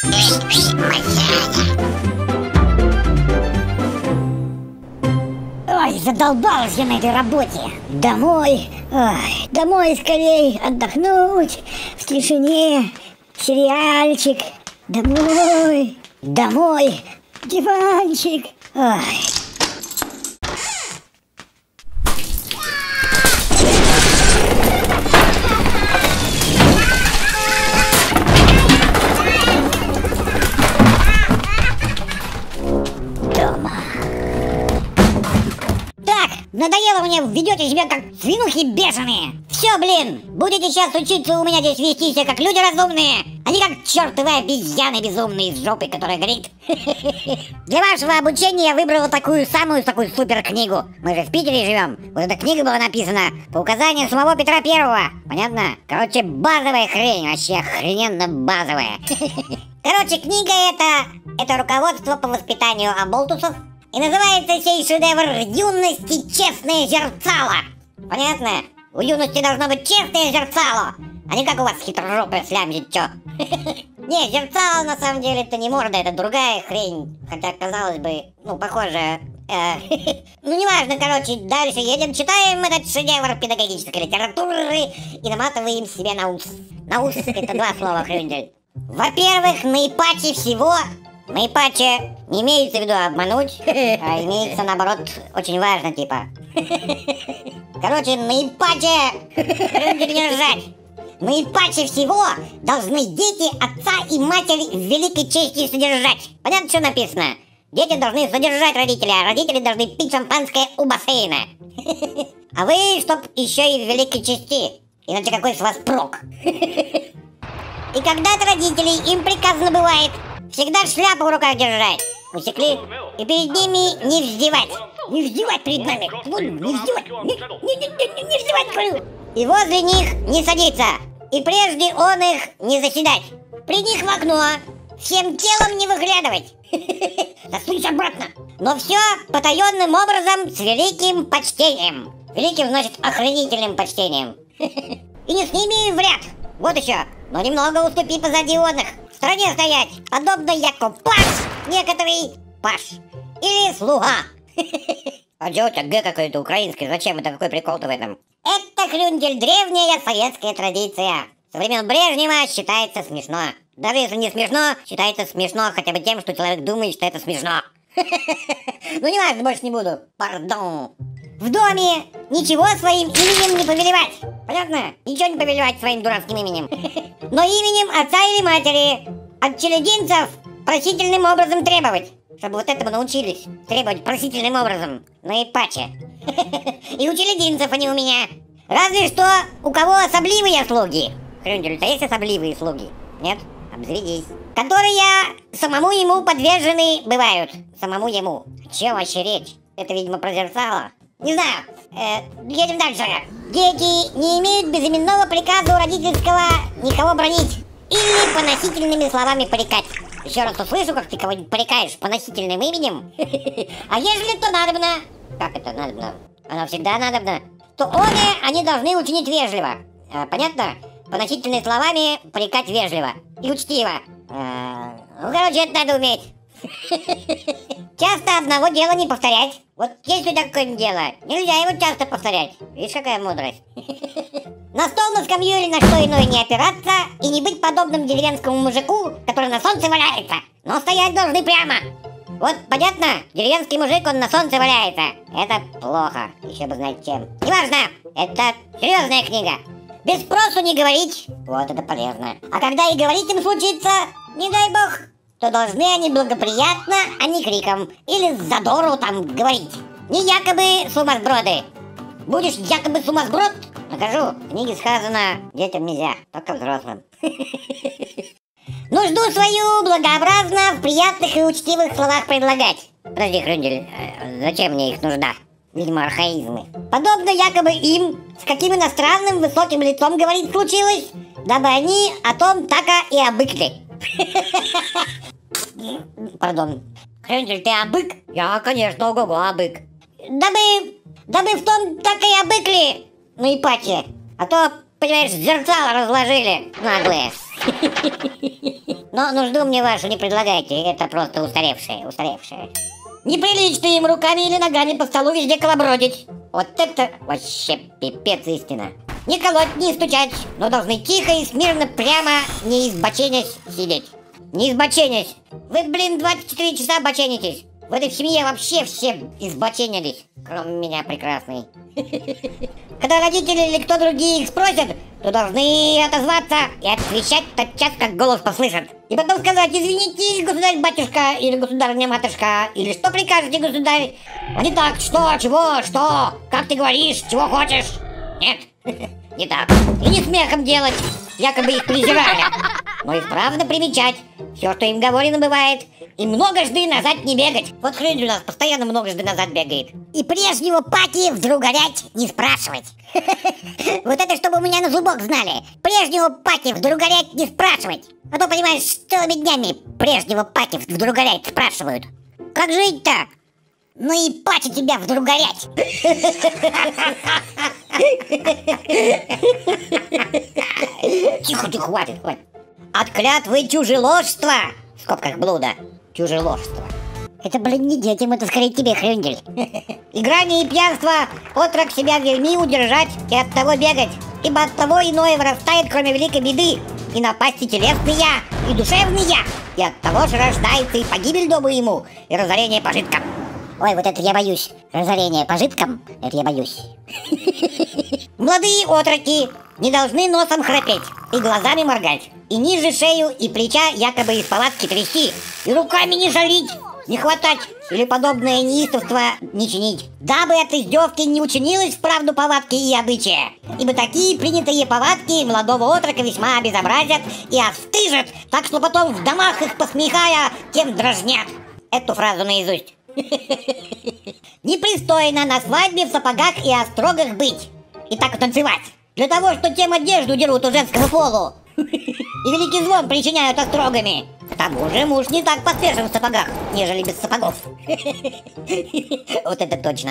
Ой, задолбалась я на этой работе. Домой. Ой, домой скорей отдохнуть. В тишине. Сериальчик. Домой. Домой. Диванчик. Ой. Надоело мне, ведете себя как свинухи бешеные. Все, блин, будете сейчас учиться у меня здесь вести себя как люди разумные, а не как чертовы обезьяны безумные из жопы, которая горит. Для вашего обучения я выбрала такую супер книгу. Мы же в Питере живем. Вот эта книга была написана по указанию самого Петра Первого. Понятно? Короче, базовая хрень, вообще охрененно базовая. Короче, книга это руководство по воспитанию оболтусов. И называется сей шедевр «Юности честное зерцало». Понятно? У юности должно быть честное зерцало, а не как у вас хитрожопая слямзит, чё. Не, зерцало на самом деле это не морда, это другая хрень. Хотя, казалось бы, ну, похоже. Ну, неважно, короче, дальше едем, читаем этот шедевр педагогической литературы и наматываем себе на ус. На ус это два слова, Хрюндель. Во-первых, наипаче всего... Наипаче не имеется в виду обмануть, а имеется, наоборот, очень важно, типа. Короче, наипаче... не ржать. Наипаче всего должны дети отца и матери в великой чести содержать. Понятно, что написано? Дети должны содержать родителя, а родители должны пить шампанское у бассейна. А вы, чтоб еще и в великой чести. Иначе какой с вас прок? И когда-то родителей им приказано бывает всегда шляпу в руках держать. Усекли? И перед ними не вздевать. Не вздевать перед нами. Не вздевать. Не вздевать, говорю. И возле них не садиться. И прежде он их не заседать. При них в окно. Всем телом не выглядывать. Засунься обратно. Но все потаенным образом с великим почтением. Великим значит охренительным почтением. И не с ними в ряд. Вот еще. Но немного уступи позади оных. В стороне стоять, подобно яко паш, некоторый паш. Или слуга. А где у тебя Г какой-то украинский? Зачем это? Какой прикол-то в этом? Это, Хрюндель, древняя советская традиция. Со времен Брежнева считается смешно. Даже если не смешно, считается смешно хотя бы тем, что человек думает, что это смешно. Ну не важно, больше не буду. Пардон. В доме ничего своим именем не повелевать. Понятно? Ничего не повелевать своим дурацким именем. Но именем отца или матери от челядинцев просительным образом требовать. Чтобы вот этому научились. Требовать просительным образом. Наипаче. И у челядинцев, а не у меня. Разве что у кого особливые слуги. Хрюндель, у тебя есть особливые слуги? Нет? Обзаведись. Которые самому ему подвержены бывают. Самому ему. О чем вообще речь? Это, видимо, про зерцало. Не знаю. Едем дальше. Дети не имеют безыменного приказа у родительского никого бронить или поносительными словами порекать. Еще раз услышу, как ты кого-нибудь порекаешь поносительным именем. А ежели то надобно. Как это надобно? Оно всегда надобно. То они должны учинить вежливо. Понятно? Поносительными словами порекать вежливо и учтиво. Ну, короче, это надо уметь. Часто одного дела не повторять. Вот есть у тебя какое-нибудь дело, нельзя его часто повторять. Видишь, какая мудрость. На стол, на скамью или на что иное не опираться и не быть подобным деревенскому мужику, который на солнце валяется. Но стоять должны прямо. Вот, понятно? Деревенский мужик, он на солнце валяется. Это плохо. Еще бы знать чем. Неважно, это серьезная книга. Без спросу не говорить. Вот это полезно. А когда и говорить им случится, не дай бог, то должны они благоприятно, а не криком или с задору там говорить. Не якобы сумасброды. Будешь якобы сумасброд, накажу. В книге сказано, детям нельзя, только взрослым. Нужду свою благообразно в приятных и учтивых словах предлагать. Подожди, Хрюндель, зачем мне их нужда? Видимо, архаизмы. Подобно якобы им, с каким иностранным высоким лицом говорить случилось, дабы они о том так и обыкли. Пардон. Хрюндель, ты абык? Я, конечно, ого-го, абык. Дабы в том так и обыкли, ну и паче. А то Понимаешь, зеркало разложили, наглые. Но нужду мне вашу не предлагайте, это просто устаревшие. Неприлично им руками или ногами по столу везде колобродить. Вот это вообще пипец истина. Не колоть, не стучать, но должны тихо и смирно прямо, не избоченясь, сидеть. Не избоченясь. Вы, 24 часа боченитесь. В этой семье вообще все избоченились, кроме меня прекрасный. Когда родители или кто другие их спросят, то должны отозваться и отвечать тотчас, как голос послышат. И потом сказать: извините, государь-батюшка или государыня-матушка, или что прикажете, государь? А не так: что, чего, что, как ты говоришь, чего хочешь? Нет, не так. И не смехом делать, якобы их презирали, но исправно примечать все, что им говорено бывает, и многожды назад не бегать. Вот хрень у нас постоянно многожды назад бегает. И прежнего пати вдруг горять не спрашивать. Вот это чтобы у меня на зубок знали. Прежнего пати вдруг горять не спрашивать. А то, понимаешь, целыми днями прежнего пати вдруг горять спрашивают. Как жить-то? Ну и пати тебя вдруг горять. Тихо, хватит. От клятвы чужеложства, в скобках блуда, чужеложство. Это, не детям, это скорее тебе, хрендель. Играние и пьянство, отрок себя вельми удержать и от того бегать, ибо от того иное вырастает, кроме великой беды, и напасти телесные, и душевные, и от того же рождается и погибель дому ему, и разорение пожиткам. Ой, вот это я боюсь. Разорение пожиткам, это я боюсь. Молодые отроки не должны носом храпеть и глазами моргать, и ниже шею и плеча якобы из палатки трясти, и руками не жалить, не хватать или подобное неистовство не чинить, дабы от издевки не учинилось вправду повадки и обычая, ибо такие принятые повадки молодого отрока весьма обезобразят и остыжат, так что потом в домах их посмехая, тем дрожнят. Эту фразу наизусть. Непристойно на свадьбе в сапогах и острогах быть и так танцевать, для того, что тем одежду дерут у женского полу и великий звон причиняют острогами. К тому же муж не так поспешен в сапогах, нежели без сапогов. Вот это точно.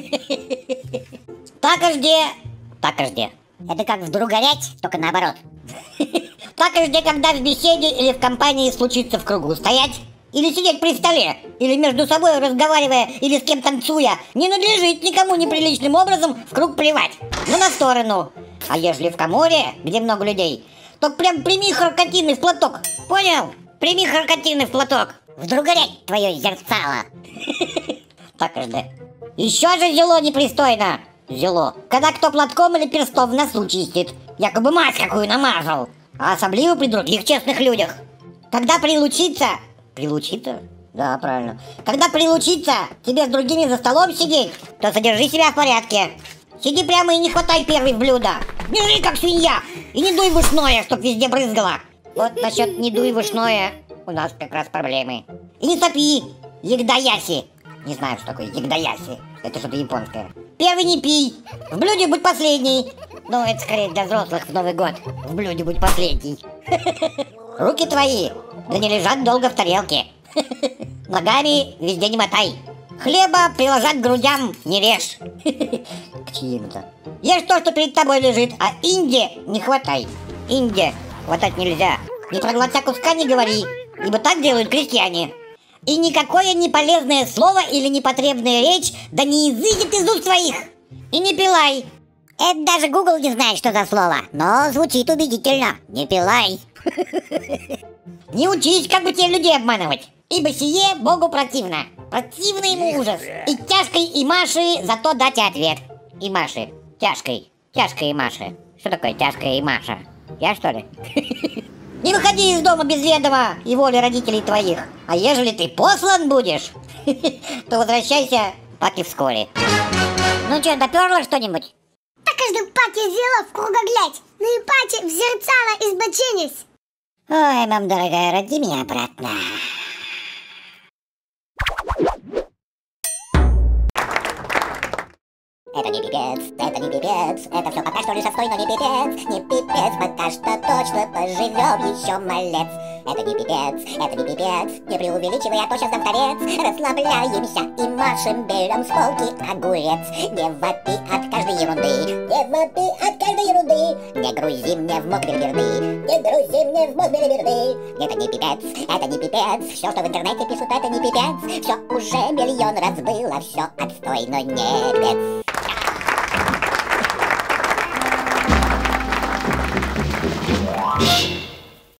Такожде. Это как вдруг горять, только наоборот. Такожде, когда в беседе или в компании случится в кругу стоять, или сидеть при столе, или между собой разговаривая, или с кем танцуя, не надлежит никому неприличным образом в круг плевать, но на сторону. А ежели в коморе, где много людей, то прям прими харкотины в платок. Понял? Прими харкотины в платок. Вдруг горять твое зерцало. Так уж да. Еще же зело непристойно. Зело. Когда кто платком или перстом в носу чистит, якобы мазь какую намазал. А особливо при других честных людях. Когда прилучиться... Прилучиться? Да, правильно. Когда прилучиться тебе с другими за столом сидеть, то содержи себя в порядке. Сиди прямо и не хватай первый в блюдо. Бежи как свинья и не дуй в ушное, чтоб везде брызгало. Вот насчет не дуй в ушное у нас как раз проблемы. И не сопи, егдаяси. Не знаю, что такое егдаяси. Это что-то японское. Первый не пей, в блюде будь последний. Ну, это скорее для взрослых в Новый год. В блюде будь последний. Руки твои, да не лежат долго в тарелке. Ногами везде не мотай. Хлеба приложа к грудям не режь. К чьим-то. Ешь то, что перед тобой лежит, а инде не хватай. Инде хватать нельзя. Не проглотя куска не говори, ибо так делают крестьяне. И никакое неполезное слово или непотребная речь да не изыдет из уст своих. И не пилай. Это даже Google не знает, что за слово, но звучит убедительно. Не пилай. Не учись, как бы тебе людей обманывать, ибо сие Богу противно. Противно ему ужас. И тяжкой и Маше зато дать ответ. И Маше. Тяжкой и Маше. Что такое тяжкая и Маша? Я что ли? Не выходи из дома без ведома и воли родителей твоих. А ежели ты послан будешь, то возвращайся паки вскоре. Ну что, доперло что-нибудь? Так каждый паки взяла в кругоглядь. Ну и пати в зерцало избоченись. Ой, мам дорогая, роди меня обратно. Это не пипец, это не пипец, это все пока что лишь отстой, но не пипец, пока что точно поживем еще малец. Это не пипец, не преувеличивай, а то сейчас дам торец. Расслабляемся и машем, берем с полки огурец. Не вопи от каждой ерунды, не вопи от каждой ерунды. Не грузи мне в мозг белиберды, не грузи мне в мозг белиберды. Это не пипец, все, что в интернете пишут, это не пипец. Все уже миллион раз было, все отстой, но не пипец.